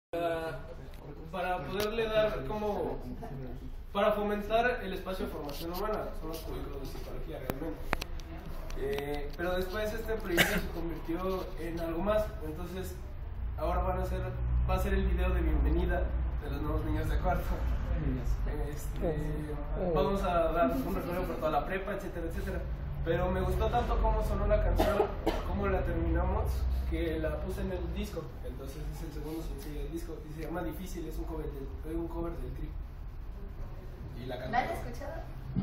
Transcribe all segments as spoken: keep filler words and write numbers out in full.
para, para poderle dar como, para fomentar el espacio de formación humana, son los currículos de psicología realmente. Eh, pero después este proyecto se convirtió en algo más, entonces ahora van a hacer, va a ser el video de bienvenida de los nuevos niños de cuarto. Este, vamos a dar un recorrido por toda la prepa, etcétera, etcétera. Pero me gustó tanto cómo sonó la canción, cómo la terminamos, que la puse en el disco. Entonces es el segundo sencillo del disco y se llama Difícil, es un cover del, un cover del Crip. Y la canta. ¿La han escuchado?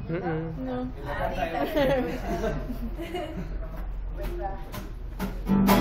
No. Y la canta él. ¿Verdad?